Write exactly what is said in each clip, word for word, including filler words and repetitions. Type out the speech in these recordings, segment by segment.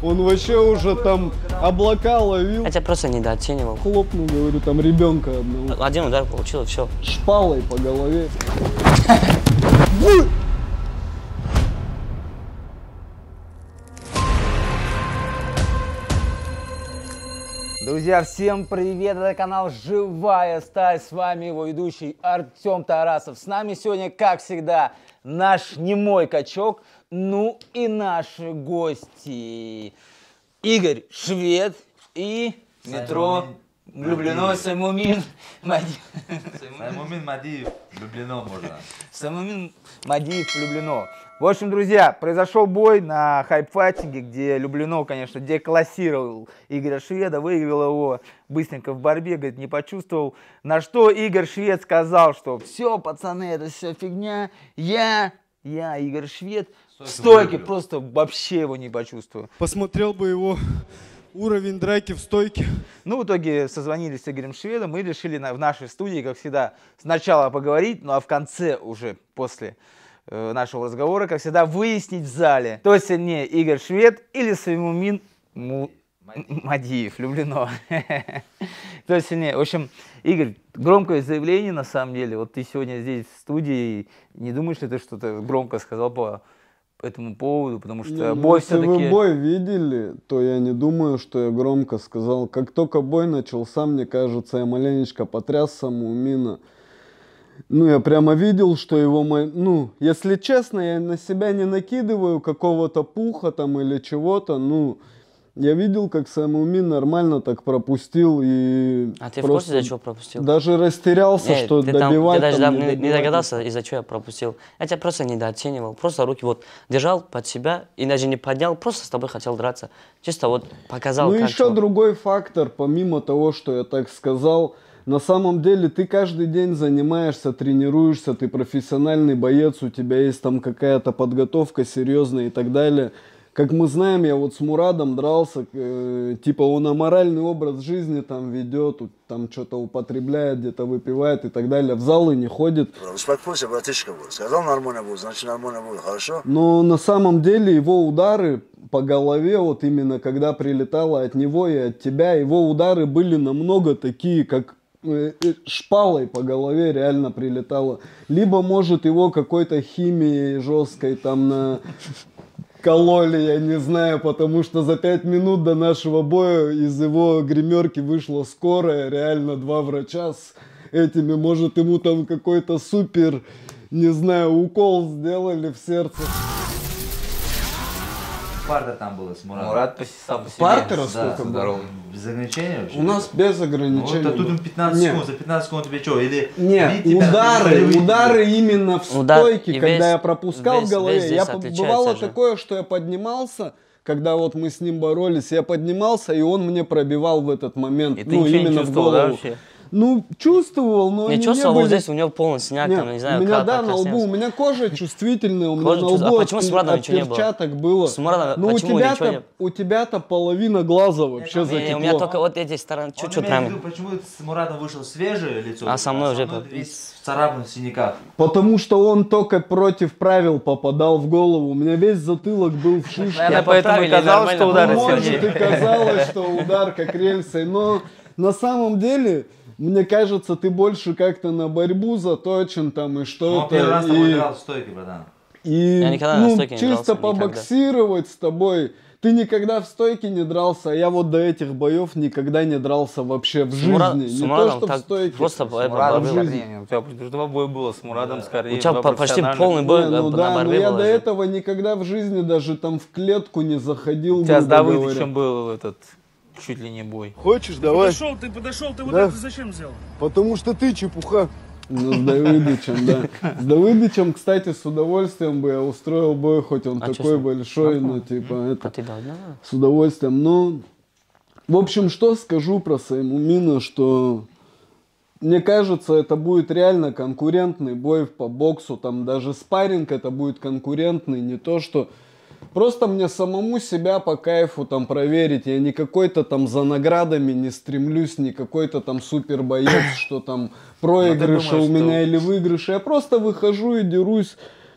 Он вообще уже там облака ловил. Я тебя просто недооценивал. Хлопнул, говорю, там ребенка одного. Один удар получил, и все. Шпалой по голове. Друзья, всем привет! Это канал Живая Сталь. С вами его ведущий Артем Тарасов. С нами сегодня, как всегда, наш немой качок, ну и наши гости. Игорь Швед и метро Влюблено Саймумин Мадиев. Саймумин Мадиев Влюблено можно. Саймумин Мадиев Влюблено. В общем, друзья, произошел бой на хайп-файтинге, где Влюблено, конечно, деклассировал Игоря Шведа, выиграл его быстренько в борьбе, говорит, не почувствовал. На что Игорь Швед сказал, что все, пацаны, это все фигня, я, я, Игорь Швед, в стойке просто вообще его не почувствую. Посмотрел бы его уровень драки в стойке. Ну, в итоге созвонились с Игорем Шведом и решили на, в нашей студии, как всегда, сначала поговорить, ну а в конце уже, после нашего разговора, как всегда, выяснить в зале, кто сильнее, Игорь Швед или Саймумин Му... Мадиев, Влюблено. Кто сильнее. В общем, Игорь, громкое заявление на самом деле. Вот ты сегодня здесь в студии, не думаешь ли ты что-то громко сказал по этому поводу, потому что не, бой если все-таки... вы бой видели, то я не думаю, что я громко сказал. Как только бой начался, мне кажется, я маленечко потряс Саймумина. Ну, я прямо видел, что его... Ну, если честно, я на себя не накидываю какого-то пуха там или чего-то. Ну, я видел, как Саймумин нормально так пропустил и... А ты в курсе, из-за чего пропустил? Даже растерялся, Нет, что ты добивать там, ты даже там, не, не, не догадался, из-за чего я пропустил. Я тебя просто недооценивал. Просто руки вот держал под себя и даже не поднял, просто с тобой хотел драться. Чисто вот показал, Ну, как еще что. другой фактор, помимо того, что я так сказал... На самом деле ты каждый день занимаешься, тренируешься, ты профессиональный боец, у тебя есть там какая-то подготовка серьезная и так далее. Как мы знаем, я вот с Мурадом дрался, э, типа он аморальный образ жизни там ведет, там что-то употребляет, где-то выпивает и так далее, в залы не ходит. Успокойся, братишка, сказал нормально будет, значит нормально будет, хорошо? Но на самом деле его удары по голове, вот именно когда прилетало от него и от тебя, его удары были намного такие, как... шпалой по голове реально прилетало. Либо, может, его какой-то химией жесткой там на кололи, я не знаю, потому что за пять минут до нашего боя из его гримерки вышла скорая, реально два врача с этими, может, ему там какой-то супер, не знаю, укол сделали в сердце. Партер там было с Мурадом. Мурад посисал по себе. Партера Да, сколько было? без ограничений вообще? У нас без Ну, ограничений. вот, а тут им пятнадцать Нет. секунд, за пятнадцать секунд тебе что? Или Нет, бить тебя, удары, или удары именно в Удар стойке, и когда весь- я пропускал весь- в голове. весь Я здесь по- отличается бывало же. такое, что я поднимался, когда вот мы с ним боролись, я поднимался, и он мне пробивал в этот момент. И ты ну, ничего не именно в чувствовал, да, голову. вообще? Ну, чувствовал, но Не они чувствовал, не вот были... здесь у него полный синяк, Нет, там, не знаю, у меня, как да, на лбу, покраснелся. у меня кожа чувствительная, у меня Кожа на чувствительная. лбу А почему от, с Мурадом от ничего не было? перчаток было. С Мурадом Ну, у почему ничего не тебя-то, у тебя-то половина глаза вообще Не, затекло. у меня только вот эти стороны, Он чуть-чуть имеет в ну, прям. виду, почему с Мурадом вышло свежее лицо, А со мной уже мной по- весь царапан в синяках. Потому что он только против правил попадал в голову. У меня весь затылок был в шишке. Наверное, поэтому и поправили, казалось, нормально что удары было. Может, сильнее. и казалось, что удар как рельсой, но на самом деле, мне кажется, ты больше как-то на борьбу заточен там и Он что-то. первый раз с тобой И, играл в стойке, братан. и, Я никогда на ну, стойке не чисто дрался, никогда. побоксировать с тобой. Ты никогда в стойке не дрался, а я вот до этих боев никогда не дрался вообще в жизни. Мурад- Не с то, Мурадом что в так стойке. просто С по- Мурадом по- с было. Корнеем. У тебя два боя было с Мурадом, с Корнеем. У тебя два по- почти профессиональных. полный бой Не, ну на да, но борьбе я был до же. этого никогда в жизни даже там в клетку не заходил. У тебя с грубо говоря. Давыдычем был этот чуть ли не бой. Хочешь, давай? Подошел, ты подошел, ты вот Да. это зачем сделал? Потому что ты чепуха. Ну, с Давыдычем, да. С Давыдычем, кстати, с удовольствием бы я устроил бой, хоть он А чё такой с ним? большой, но типа А это... ты дал, да? С удовольствием, но... В общем, что скажу про Саймумина, что... Мне кажется, это будет реально конкурентный бой по боксу, там даже спарринг это будет конкурентный, не то что... Просто мне самому себя по кайфу там проверить. Я не какой-то там за наградами не стремлюсь, не какой-то там супер боец, что там проигрыши у меня или выигрыши. Я просто выхожу и дерусь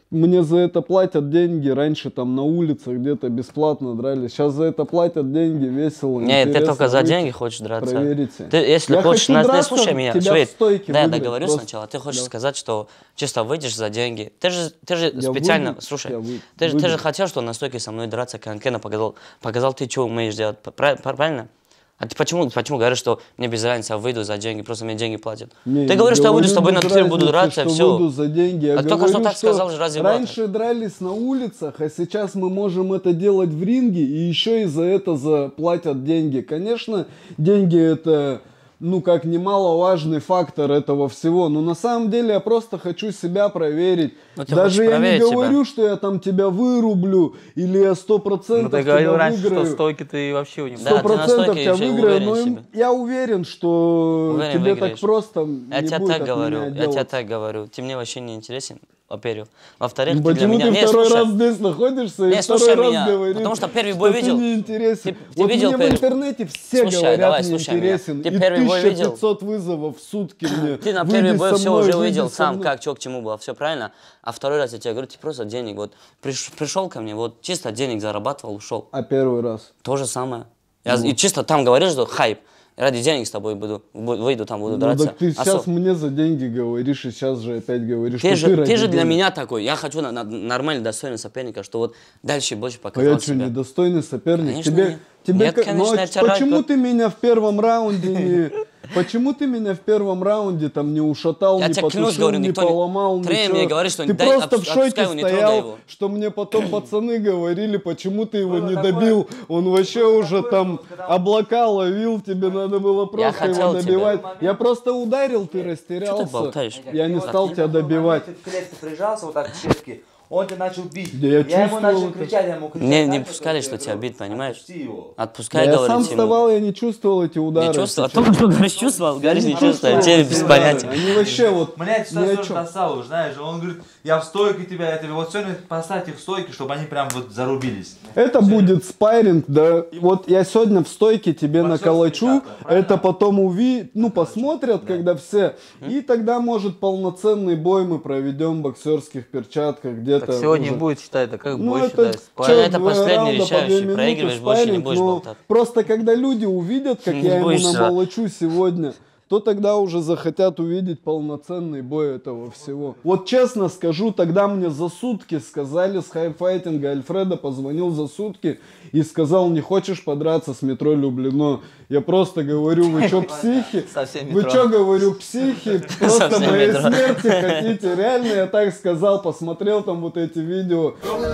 мне за это платят деньги, раньше там на улицах где-то бесплатно дрались, сейчас за это платят деньги, весело, Не, ты интересно, только за выйти, деньги хочешь драться. проверите. Ты, если Я хочешь, хочу на, ты драться, слушай меня, тебя в Швейд, стойке да, я выиграть, договорю просто. сначала. Ты хочешь Да. сказать, что чисто выйдешь за деньги. Ты же, ты же Я специально, выйду, слушай, я вы- ты, же- ты же выйду. хотел, что на стойке со мной драться, конкретно показал, показал ты, что умеешь делать, Пра- правильно? А ты почему, почему говоришь, что мне без разницы, я выйду за деньги, просто мне деньги платят? Не, ты не говоришь, что я выйду с тобой говорю на без тыр, буду разницы, драться, что все. выйду за деньги. Я А только говорю, что так сказал же, разве раньше брат? дрались на улицах, а сейчас мы можем это делать в ринге, и еще и за это заплатят деньги. Конечно, деньги это, ну, как немаловажный фактор этого всего. Но на самом деле я просто хочу себя проверить. Ну, ты Даже хочешь я не проверить говорю, что я там тебя вырублю, или я сто Ну, процентов ты тебя говорил раньше, выиграю. что стойки ты вообще у него. Да, Сто ты на процентов стойке тебя вообще выиграю, уверен но в им- себе. я уверен, что Уверен, тебе выиграешь. так просто Я не тебе будет так от говорю, меня я тебе делаться. так говорю. Ты мне вообще не интересен, во-первых. Во-вторых, Ну, ты для почему меня... ты Не, второй слушай, раз здесь находишься и Не, второй слушай раз меня, говоришь, потому что первый что бой ты видел? не интересен. Ты- ты Вот видел мне первый- в интернете все Слушай, говорят, давай, не слушай меня. интересен. Ты И первый бой тысяча видел? пятьсот вызовов в сутки мне. Ты на Выйди первый бой со все мной, уже выйди увидел со сам, мной. как, что к чему было, все правильно. А второй раз я тебе говорю, ты просто денег, вот приш- пришел ко мне, вот чисто денег зарабатывал, ушел. А первый раз? То же самое. Я и чисто там говоришь, что хайп. Ради денег с тобой буду, бу- выйду там, буду Ну драться. так ты А сейчас со- мне за деньги говоришь, и сейчас же опять говоришь, Ты что же, ты ты ради же для денег. меня такой. Я хочу на, на- нормальный, достойный соперника, что вот дальше больше А показал я что, себя. недостойный соперник? Конечно, тебе, нет. тебе Нет, ка- конечно, ну, а я тебя почему рад- ты меня в первом раунде не... Почему ты меня в первом раунде там не ушатал, Я не тебе клянусь, потушил, говорю, не никто не- поломал, Тренер ничего? мне говорит, что ты дай просто отпу- в шоке отпускай его, не трогай стоял, его. что мне потом пацаны говорили, почему ты его не добил, он вообще уже там облака ловил, тебе надо было просто хотел его тебя. добивать. Я просто ударил, ты растерялся, болтаешь? я не стал тебя добивать. Ты в клетке прижался вот так к клетке, он тебя начал бить. Да я я ему чувствовал начал это. кричать, я ему кричал. Мне не знаешь, пускали, что что я тебя говорю? бить, понимаешь? Отпусти его. Отпускай, Да я говорит сам ему. вставал, я не чувствовал эти удары. Не чувствовал. А если то, что говоришь, чувствовал, говоришь, не чувствовал. чувствовал Тебе эти без удары. понятия. Они вообще вот Меня это ни о ситуация тоже чем. достала, знаешь, он говорит, я в стойке тебя, я тебе вот сегодня поставь их в стойке, чтобы они прям вот зарубились. Это будет спарринг, да. Вот я сегодня в стойке тебе Боксерский наколочу, театр, правильно? это потом уви, ну посмотрят, когда все, и тогда может полноценный бой мы проведем в боксерских перчатках где-то. Так сегодня уже. будет, считай, это как Ну бой это, считай, чё, спарринг. это два последний раунда по решающий. две минуты Проигрываешь, больше не спарринг, будешь но болтать. Просто когда люди увидят, как Не я ему будешь, да. намолочу сегодня, то тогда уже захотят увидеть полноценный бой этого всего. Вот честно скажу, тогда мне за сутки сказали с хайфайтинга, Альфреда позвонил за сутки и сказал, не хочешь подраться с метро Люблино? Я просто говорю, вы чё, психи? Совсем Вы метро. чё, говорю, психи? Просто Совсем моей метро. смерти хотите? Реально я так сказал, посмотрел там вот эти видео.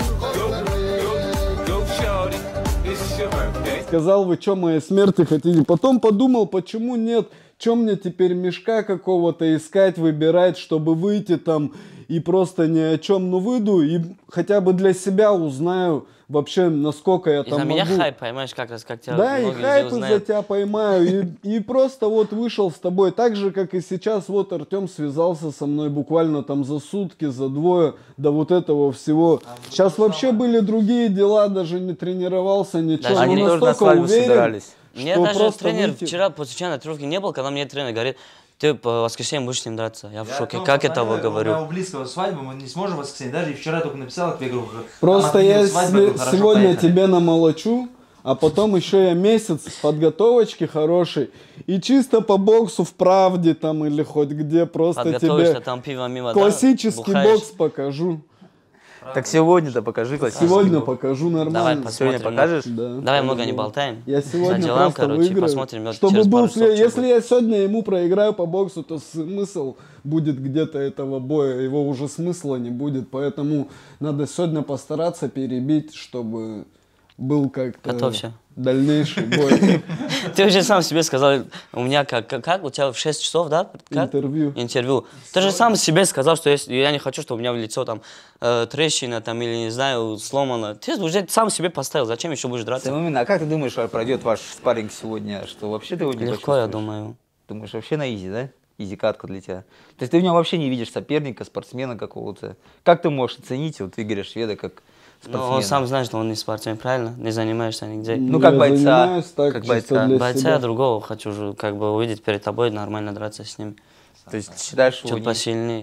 Сказал, вы что, моей смерти хотите? Потом подумал, почему нет? Чем мне теперь мешка какого-то искать, выбирать, чтобы выйти там и просто ни о чем, ну выйду и хотя бы для себя узнаю вообще, насколько я И там за меня могу. хайп, понимаешь, как раз, как тебя Да, и многие люди хайп из-за узнают. тебя поймаю. И, и просто вот вышел с тобой. Так же, как и сейчас, вот Артем связался со мной буквально там за сутки, за двое до вот этого всего. Сейчас вообще были другие дела, даже не тренировался, ничего. Даже но Они тоже на настолько свадьбу уверен, собирались. Мне что даже просто тренер выйти- вчера после вчера на тренировке не был, когда мне тренер говорит, ты по воскресеньям будешь с ним драться. Я в Я шоке. Артём Как это позвонил, его говорю? У меня у близкого свадьбы, мы не сможем в воскресенье. Даже и вчера только написал, я тебе говорю, Просто там я отменил свадьбу, се- говорю, хорошо, сегодня поехали. тебе намолочу, а потом еще я месяц подготовочки хорошей. И чисто по боксу в правде там или хоть где просто Подготовишься, тебе там пиво мимо, да, классический бухаешь. бокс покажу. Так сегодня-то покажи классический Сегодня бокс. покажу Давай нормально. посмотрим. Сегодня покажешь? Да. Давай много не болтаем. Я сегодня За делам, просто короче, выиграю. посмотрим, вот Чтобы через был пару след- часов, что Если будет. я сегодня ему проиграю по боксу, то смысл будет где-то этого боя. Его уже смысла не будет. Поэтому надо сегодня постараться перебить, чтобы был как-то Готовься. дальнейший бой. Ты уже сам себе сказал, у меня как, как, как? У тебя в шесть часов, да? Как? Интервью. Интервью. Ты же сам себе сказал, что если, я не хочу, чтобы у меня в лицо там э, трещина там или, не знаю, сломано. Ты уже сам себе поставил, зачем еще будешь драться? Тем именно, а как ты думаешь, пройдет ваш спарринг сегодня? Что вообще ты его не Легко, я почувствуешь? думаю. Думаешь, вообще на изи, да? Изи катка для тебя. То есть ты в нем вообще не видишь соперника, спортсмена какого-то. Как ты можешь оценить вот Игоря Шведа как Но спортсмена? он сам знает, что он не спортсмен, правильно? Не занимаешься нигде. Ну, как Я бойца, занимаюсь так, как чисто бойца. для Бойца себя. я другого хочу же как бы увидеть перед тобой, нормально драться с ним. То есть считаешь его Чуть не- посильнее.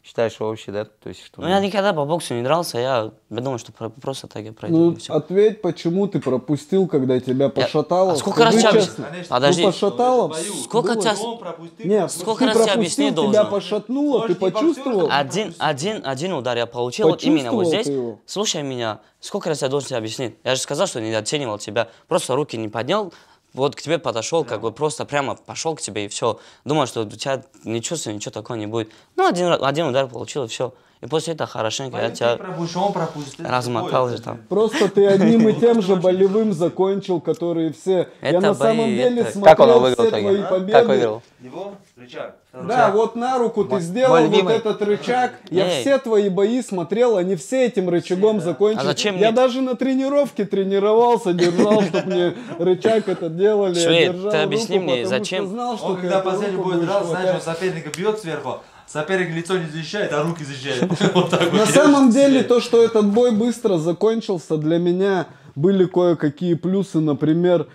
Считаешь, что вообще, да? То есть, что... Ну, я никогда по боксу не дрался, я думаю, что про- просто так и пройду. Ну, и всё. ответь, почему ты пропустил, когда тебя пошатало? А сколько раз Скажи тебя честно. объяс- Подожди. Ну, пошатало? Сколько Было? тебя... Нет, Сколько ты раз я пропустил, объяснить тебя должен? пошатнуло, ты Может, не почувствовал? боксер, Один, один, один удар я получил, вот именно вот Почувствовал здесь. ты его? Слушай меня, сколько раз я должен тебе объяснить? Я же сказал, что недооценивал тебя. Просто руки не поднял, вот к тебе подошел, как бы просто прямо пошел к тебе и все. Думал, что у тебя не чувствую, ничего такого не будет. Ну, один, ра- один удар получил и все. И после этого хорошенько я тебя он пропустит. размотал же там. Просто ты одним и тем же болевым закончил, которые все. Я Это на самом бои, деле это- Как он смотрел выиграл все в итоге? твои Как победы. выиграл? Его рычаг. Да, вот на руку ты сделал мой вот любимый. этот рычаг. Я Эй. все твои бои смотрел, они все этим рычагом закончили. А зачем Я мне- даже на тренировке тренировался, держал, чтобы мне рычаг это делали. Я Швед, держал ты объясни руку, мне, потому зачем? что знал, что Он ты когда эту последний руку будет будешь драться, знаешь, он хватать. соперника бьет сверху, соперник лицо не защищает, а руки защищает. Вот так На вот. самом деле, то, что этот бой быстро закончился, для меня были кое-какие плюсы. Например,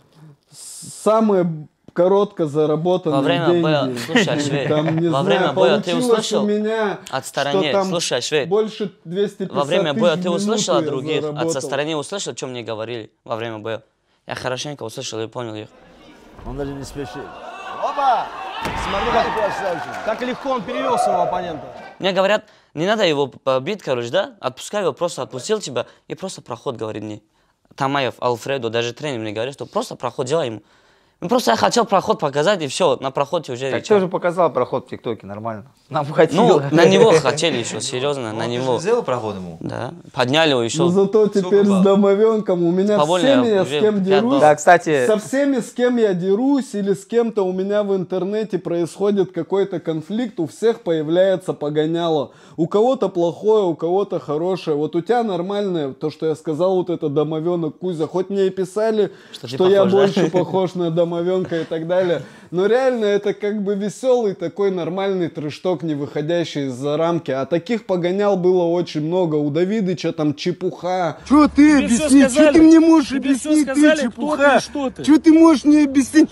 с- самые коротко заработанные Во время деньги. боя, слушай, Швед, Там, не во знаю, время боя ты получилось услышал у меня, от что стороны, там слушай, Швед, больше двухсот пятидесяти во время боя тысяч ты в услышал минуту от я других, от заработал. со стороны услышал, что мне говорили во время боя? Я хорошенько услышал и понял их. Он даже не спешит. Опа! Смотри, как красавчик. Как легко он перевел своего оппонента. Мне говорят, не надо его побить, короче, да? Отпускай его, просто отпустил тебя и просто проход, говорит мне. Тамаев, Алфредо, даже тренер мне говорит, что просто проход делай ему. Ну, просто я хотел проход показать, и все, на проходе уже... Так рычаг. ты уже показал проход в ТикТоке, нормально. Нам хватило. Ну, на него хотели еще, серьезно, на Он него. сделал проход ему? Да, подняли его еще. Но зато теперь с баллов? домовенком у меня По воле всеми я с уже кем пять дерусь. баллов. Да, кстати, Со всеми, с кем я дерусь, или с кем-то у меня в интернете происходит какой-то конфликт, у всех появляется погоняло. У кого-то плохое, у кого-то хорошее. Вот у тебя нормальное, то, что я сказал, вот это домовенок Кузя. Хоть мне и писали, Что что, ты я похож, да? больше похож на домовенка и так далее. Но реально это как бы веселый такой нормальный трэшток, не выходящий за рамки. А таких погонял было очень много. У Давидыча там чепуха. Что ты Тебе всё объясни? Что сказали? ты мне можешь Тебе всё объяснить? Ты сказали, кто чепуха. ты и что ты? Что ты можешь мне объяснить?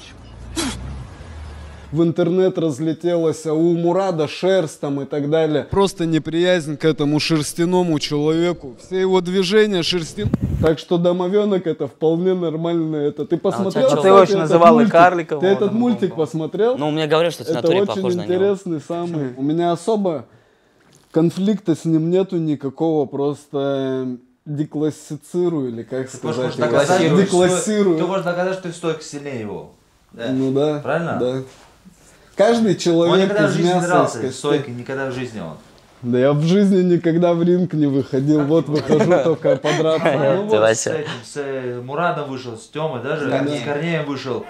В интернет разлетелось, а у Мурада шерсть там и так далее. Просто неприязнь к этому шерстяному человеку. Все его движения шерстян. Так что домовенок это вполне нормально. Это ты посмотрел? чё? ты его кстати, еще этот называл и мультик? карликом. Ты вот, этот там, мультик там, посмотрел? Ну, мне говорят, что ты на Это туре очень похож на него. интересный самый. У меня особо конфликта с ним нету никакого, просто деклассицирую, или как Ты можешь сказать, его? доказать, что- Деклассирую. Ты можешь доказать, что ты в стойке сильнее его. Да. Ну да. Правильно? Да. Каждый Он человек никогда в из жизни не мяса, дрался из в костей. стойке, никогда в жизни он. Да я в жизни никогда в ринг не выходил, вот выхожу только подраться. Ну Ну Ты, вот Вася. с этим, с э, Мурадом вышел, с Тёмой даже, Корнеем. с Корнеем вышел.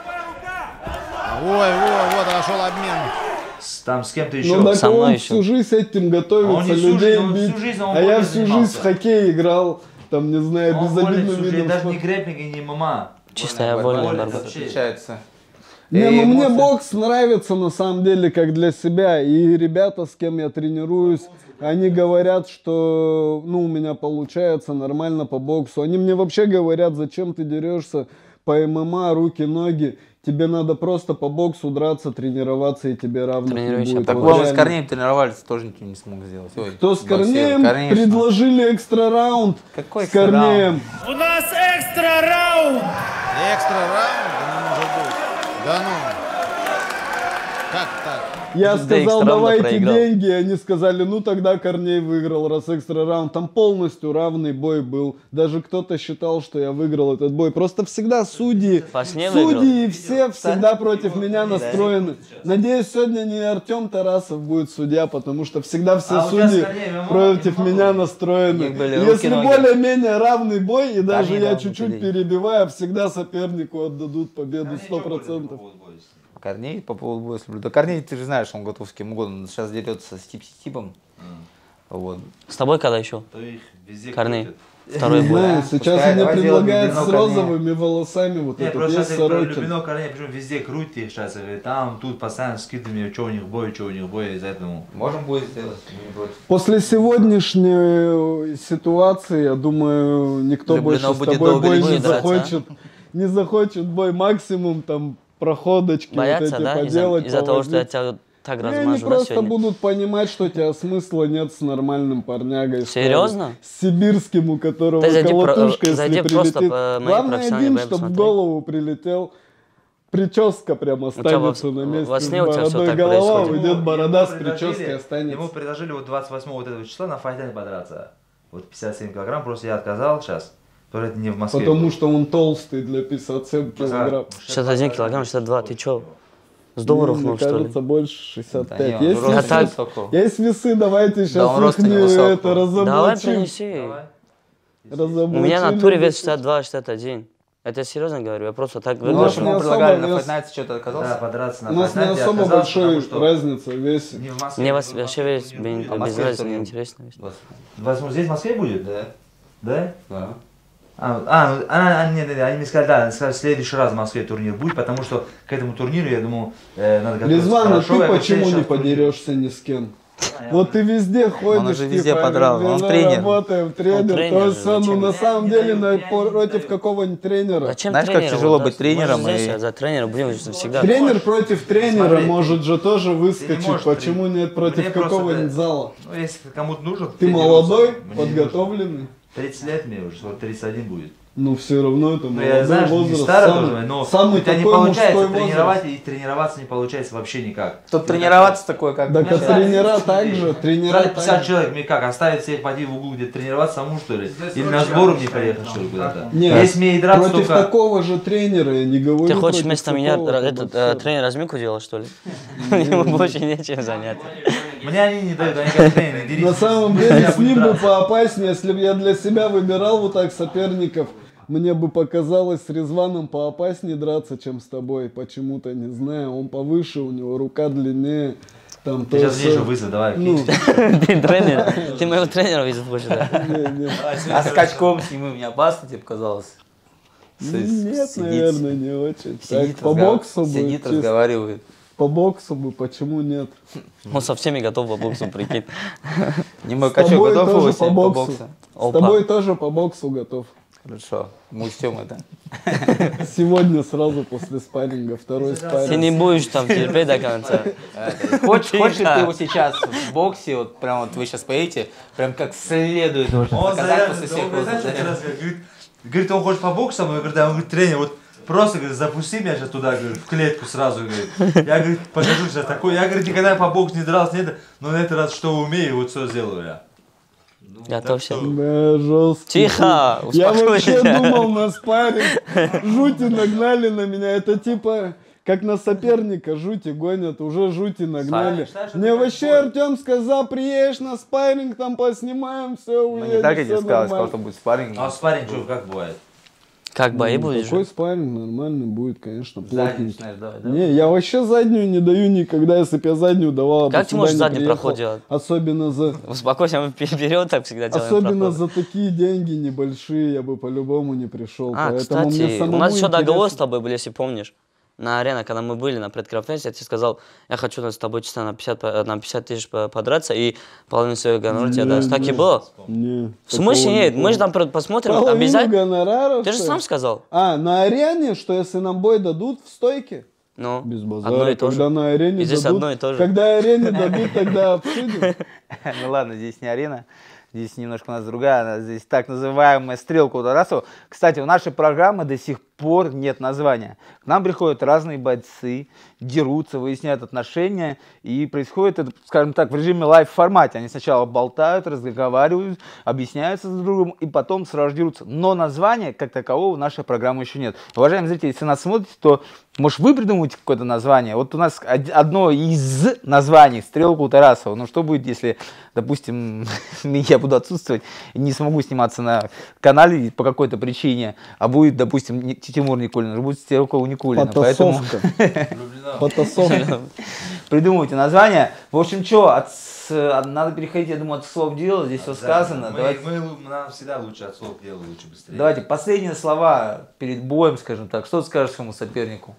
Ой, ой, вот пошел обмен. С- Там с кем-то еще. Ну так Со мной он еще. всю жизнь этим А он готовится, не всю людей жизнь, он бить. всю жизнь, он А я более всю жизнь занимался. в хоккей играл, там, не знаю, Он более безобидным всю жизнь, видом даже не спорта. грэпплинг и не ММА. Чистая Вольная вольная борьба. борьба. Вообще. Отличается. Не, И ну мне эмоции. бокс нравится на самом деле как для себя. И ребята, с кем я тренируюсь, они говорят, что ну, у меня получается нормально по боксу. Они мне вообще говорят, зачем ты дерешься по ММА, руки, ноги. Тебе надо просто по боксу драться, тренироваться, и тебе равных не Тренируйся будет. Так Вот вон мы с реально. Корнеем тренировались, тоже ничего не смог сделать. Ой, Кто с боксер, Корнеем конечно. предложили экстра раунд. Какой с экстра Корнеем. У нас экстра раунд! Экстра раунд? Да не может быть. Да ну. Как так? Я До сказал, экстра раунда давайте проиграл. деньги. Они сказали, ну тогда Корней выиграл, раз экстра раунд. Там полностью равный бой был. Даже кто-то считал, что я выиграл этот бой. Просто всегда судьи, Пашне выиграл. судьи все всегда против меня настроены. Надеюсь, сегодня не Артем Тарасов будет судья, потому что всегда все А у тебя с судьи Корнеем ММА против не меня могут? настроены. У них были Если руки-ноги. более-менее равный бой, и даже Корней я равный чуть-чуть коллеги. перебиваю, всегда сопернику отдадут победу сто процентов. Корней по поводу боя с Люблю. Да Корней, ты же знаешь, он готов с кем угодно. Он сейчас дерется с Тип-Типом. Вот. С тобой когда еще? То их везде Корней. крутят. Второй Не бой. знаю, сейчас Пускай, мне давай предлагают сделаем с Корнея. розовыми волосами вот Не, этот просто есть сейчас про Сорокин. Любино Корнея, причем везде крутят их сейчас. и Там, тут постоянно скидывают, что у них бой, что у них бой, из-за этого. Можем будет сделать, не против. После сегодняшней ситуации, я думаю, никто Люблино больше с будет тобой долго бой не не драться, захочет. Не захочет бой, максимум там проходочки вот Боятся, эти да? Из-за поделать. из-за того, что я повозить. тебя так И они размажу, да, просто сегодня? будут понимать, что у тебя смысла нет с нормальным парнягой. Серьезно? С сибирским, у которого Ты зайди про- колотушка, если зайди прилетит. просто по моей Главное, профессиональной Дим, веб чтобы в смотри. голову прилетел. Прическа прям останется во- на месте. во сне у тебя с всё бородой так голова, происходит. уйдет борода, Ему с предложили- прической останется. Ему предложили вот двадцать восьмого вот этого числа на файтане подраться. Вот пятьдесят семь килограмм, просто я отказал сейчас. Тоже это не в Москве. Потому что он толстый для пятьдесят семь килограмм. шестьдесят один килограмм, шестьдесят два, ты чё? Здорово Мне рухнул, что ли? кажется, больше шестьдесят Да пять. не, он Есть, роста Я так- невысокого. есть весы, давайте сейчас он роста их не невысокого. это, Давай разоблачим. принеси. У Разоблачили меня на туре бы вес шестьдесят два шестьдесят один. Это я серьезно говорю, я просто так Ну, Ну, в может, общем, не ему особо предлагали на вес. Fight Night, что-то Да, отказался? подраться на У нас не Fight Night, я особо отказался, большой потому что разница в весе. не в Москве, Мне в вас- вообще Москве весь турнир блин, будет. А в без Москве разницы, турнир? мне интересно. Возможно, здесь в Москве будет? Да. Да? Да. А, а, ну, а, а, нет, нет, они мне сказали, да, они сказали, в следующий раз в Москве турнир будет, потому что к этому турниру, я думаю, э, надо готовиться Резван, а хорошо. ты Я говорю, почему следующий не раз турнир. подерешься ни с кем? Вот ты везде ходишь, уже везде типа, подрал, он ну, тренер. работаем, тренер, Он то тренер есть же, он, ну, зачем? на самом Я не деле даю, на- я не против даю. какого-нибудь тренера. Зачем Знаешь, как тренера? тяжело Вот, быть да, тренером мы же и- здесь, а за тренера будем всегда. Тренер против тренера Смотри, может же тоже ты не выскочить, можешь почему тренер. нет против Мне просто, какого-нибудь да, зала? Ну, если кому-то нужен, Ты тренируйся. молодой, Мне не нужно. подготовленный, тридцать лет мне уже, скоро тридцать один будет. ну все равно это Ну, молодой я знаю, что не возраст, старый самый, тоже, но самый у тебя не такой получается мужской тренировать, возраст. и тренироваться не получается вообще никак. Тут тренироваться такое, как... Так Ну, а да, тренера есть так людей. же, тренера Взяли так пятьдесят же. человек, мне как, оставить всех пойти в углу где-то тренироваться самому, что ли? Или на сбору мне поехать, что ли, куда-то? Нет, Если мне и драться против только... такого же тренера, я не говорю Ты хочешь против вместо меня такого же этот боксера. э, тренер разминку делать, что ли? Ему больше нечем заняться. Мне они не дают, они как тренер, не дерись. На самом Нельзя деле с будет ним бы драться. поопаснее, если бы я для себя выбирал вот так соперников, мне бы показалось с Резваном поопаснее драться, чем с тобой. Почему-то, не знаю, он повыше, у него рука длиннее. Там Ты то сейчас всё. мне еще вызов, давай. Ну, Ты тренер? Ты моего тренера видел хочешь, да? не, не. А с качком с ним не опасно, тебе показалось? С- Нет, сидит- наверное, не очень. Сидит, Так, по разгов- боксу бы, сидит, чисто разговаривает. по боксу бы, почему нет? Он со всеми готов по боксу, прикинь. Не мой С качок тобой готов тоже его по сегодня по боксу. боксу? С Опа. тобой тоже по боксу готов. Хорошо, мы учтем это. Сегодня сразу после спарринга, второй Ты спарринг. не будешь там терпеть до конца. Хочешь, хочешь ли Тихо. ты его сейчас в боксе, вот прям вот вы сейчас поедете, прям как следует должен Он показать заряжен, после всех он, его знаешь, зарядов? как раз говорит, говорит, он хочет по боксу со мной, я говорю, да, он говорит, тренер, вот просто, говорит, запусти меня сейчас туда, говорит, в клетку сразу, говорит. Я, говорит, покажу сейчас такой, я, говорит, никогда по боксу не дрался, нет, но на этот раз что умею, вот все сделаю я. Готовься. Да, жестко. Тихо, Я вообще успокойся. думал на спарринг. Жути нагнали на меня. Это типа как на соперника жути гонят. Уже жути нагнали. Считаешь, что Мне это вообще как бой? Артем сказал, приедешь на спарринг, там поснимаем, все, Ну уедем. не так я тебе всё сказал, я сказал, нормально. что будет спарринг. А в спарринг что, как бывает? Как бои Ну, будешь? Такой спарринг нормальный будет, конечно, Задний плотненький. начинаешь давать, да? Не, я вообще заднюю не даю никогда, если бы я заднюю давал. я бы Как ты сюда можешь не задний приехал. проход делать? Особенно за... Успокойся, мы вперед так всегда делаем Особенно проходы. за такие деньги небольшие я бы по-любому не пришел. А, Поэтому мне кстати, у самому нас еще договор с интересно. тобой был, если помнишь. На арене, когда мы были на предкрафесте, я тебе сказал, я хочу с тобой чисто на пятьдесят, по- на пятьдесят тысяч по- подраться и половину своего гонорара тебе даст. Так и было? Не, В смысле такого нет? не Мы же было. там про- посмотрим, Половину обязательно. гонорара, Ты же что сам ли? сказал. А, на арене, что если нам бой дадут в стойке? Ну, Без базара. одно и то Когда же. на арене И здесь дадут, одно и то же. Когда арене дадут, тогда обсудим. Ну ладно, здесь не арена, здесь немножко у нас другая, здесь так называемая стрелка ударасов. Кстати, у нашей программы до сих пор нет названия. К нам приходят разные бойцы, дерутся, выясняют отношения, и происходит это, скажем так, в режиме лайв-формате. Они сначала болтают, разговаривают, объясняются друг с другом, и потом сразу дерутся. Но названия, как такового, в нашей программе еще нет. Уважаемые зрители, если нас смотрите, то, может, вы придумаете какое-то название? Вот у нас од- одно из названий — «Стрелка у Тарасова». Ну, что будет, если, допустим, я буду отсутствовать и не смогу сниматься на канале по какой-то причине, а будет, допустим, не- Тимур Никулин, будет «Стрелка у Никулина». Поэтому Потасовка. Потасовка. придумывайте название. В общем, что, надо переходить, я думаю, от слов к делу. Здесь все сказано. Мы, Давайте, мы, нам всегда лучше от слов к делу, лучше быстрее. давайте последние слова перед боем, скажем так. Что ты скажешь своему сопернику?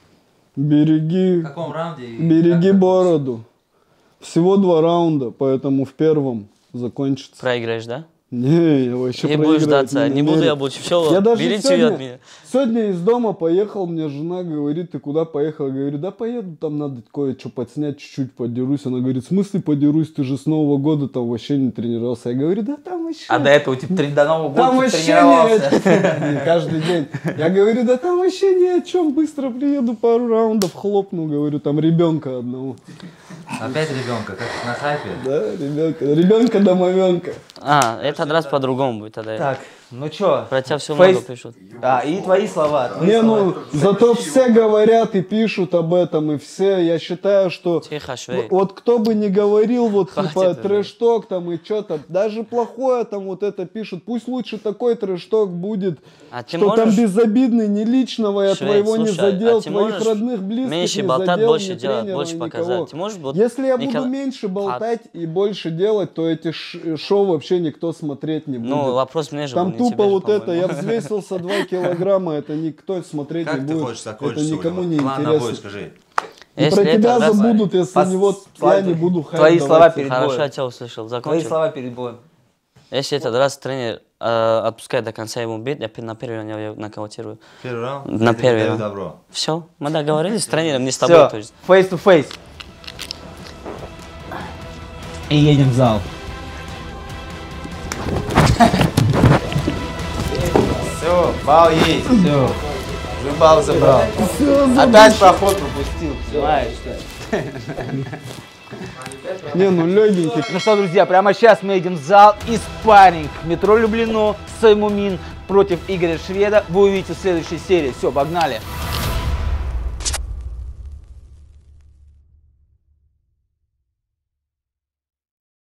Береги, В каком раунде? и береги как- бороду. Всего два раунда, поэтому в первом закончится. Проиграешь, да? Не, я вообще Не будешь проигрывать драться, не буду намерен. я больше. Все, Я даже берите ее от сегодня, меня. сегодня из дома поехал, мне жена говорит, ты куда поехал? Я говорю, да поеду, там надо кое-что подснять, чуть-чуть подерусь. Она говорит, в смысле подерусь, ты же с Нового года там вообще не тренировался. Я говорю, да там вообще... А до этого, типа, три- до Нового года Там ты вообще тренировался. не каждый день. Я говорю, да там вообще ни о чем, быстро приеду, пару раундов хлопну, говорю, там ребенка одного. Опять ребенка, как на хайпе. Да, ребенка, ребенка-домовенка. А, этот раз по-другому будет тогда. Так, ну чё? Про тебя все Фейс- много пишут. А, и твои слова. твои Не, слова. ну, зато все говорят и пишут об этом, и все, я считаю, что Тихо, швей. вот кто бы ни говорил, вот Хватит типа уже. трэш-ток там и что-то, даже плохое там вот это пишут, пусть лучше такой трэш-ток будет, А ты что там можешь- безобидный, не личного, я Швей, твоего не слушай, задел, а ты твоих можешь родных, близких меньше не болтать, задел, больше ни делать, тренера, больше никого. показать? Ты можешь вот Если я буду никогда- меньше болтать и больше делать, то эти ш- шоу вообще никто смотреть не будет. Ну, вопрос мне же Там был, не тупо тебе же, вот это, по-моему. я взвесился два килограмма, это никто смотреть Как не ты будет. хочешь Это закончить никому сегодня? не План на бой, интересно. скажи. И Если про тебя это раз- забудут, если Пос- не вот я Слава, не буду хайп твои давать. слова перед Хорошо, боем. я тебя услышал. Твои Закончил. слова перед боем. Если этот раз тренер э, отпускает до конца ему бить, я пи- на первый раунд я его нокаутирую. Первый раунд? На Я тебе первый даю раунд. добро. Все, мы договорились с тренером, не с тобой. Все, То есть. face to face. И едем в зал. Все, бал есть, все. Уже бал забрал. Опять проход пропустил, понимаешь? Не, ну легенький. Ну что, друзья, прямо сейчас мы едем в зал и спарринг. Метро Люблино, Соймумин против Игоря Шведа. Вы увидите в следующей серии. Все, погнали.